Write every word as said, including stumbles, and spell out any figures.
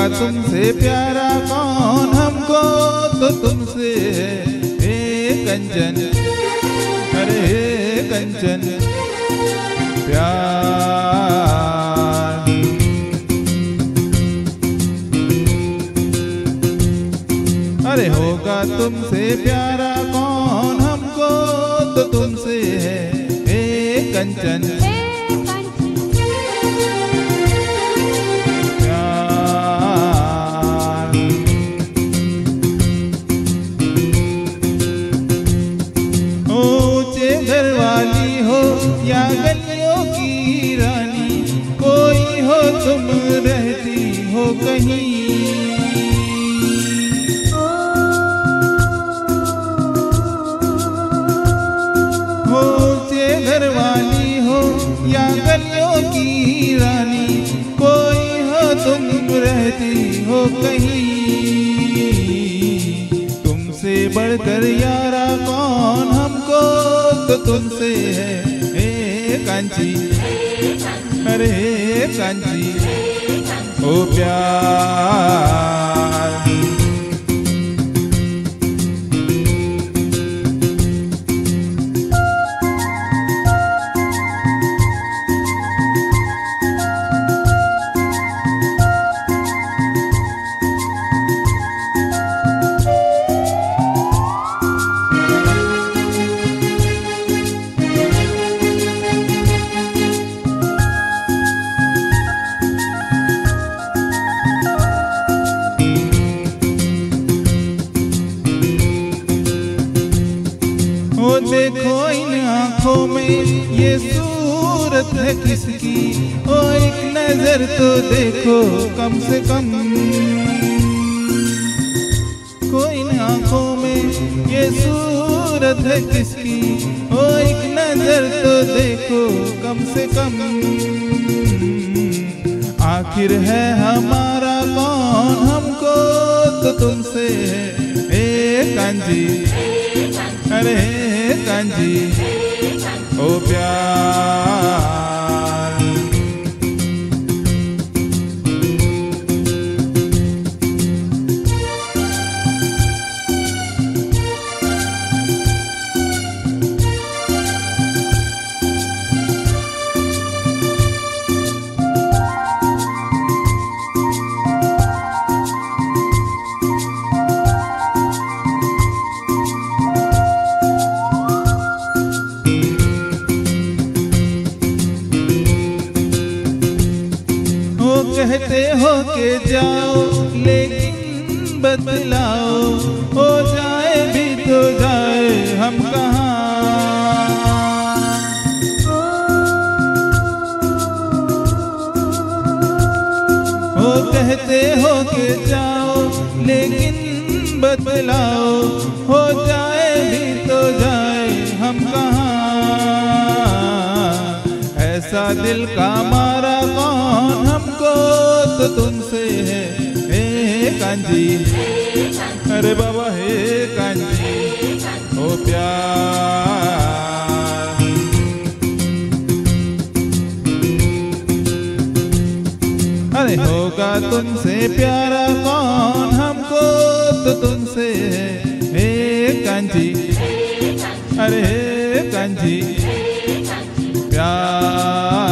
होगा तुमसे प्यारा कौन, हमको तो तुमसे है हे कंचन, अरे हे कंचन प्यार। अरे होगा तुमसे प्यारा कौन, हमको तो तुमसे है हे कंचन प्यार। ऊंचे घर वाली हो या गलियों की रानी, कोई हो तुम रहती हो कहीं, ऊंचे घर वाली हो या गलियों की रानी, कोई हो तुम रहती हो कहीं। तुमसे बढ़कर यारा कौन, हमको तो तुमसे है हे कांची, अरे हे कांची ओ प्यार। ओ देखो इन आँखों में ये सूरत है किसकी, ओ एक नजर तो देखो कम से कम, कोई इन आँखों में ये सूरत है किसकी, ओ एक नजर तो देखो कम से कम। आखिर है हमारा कौन, हमको तो तुमसे है हे कांजी, अरे हे कांजी ओ प्यार। कहते हो के जाओ लेकिन बतलाओ, हो जाए भी तो जाए हम कहाँ। हो कहते हो के जाओ लेकिन बतलाओ, हो जाए भी तो जाए हम कहाँ। ऐसा दिल का मारा कौन, हमको तो तुमसे है हे कांजी, अरे बाबा हे कांजी ओ प्यार। अरे होगा तुमसे प्यारा कौन, हमको तो तुमसे है हे कांजी, अरे हे कांजी प्यार।